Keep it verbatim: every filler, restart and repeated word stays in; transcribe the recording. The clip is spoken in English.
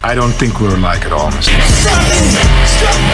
I don't think we're alike at all, mister.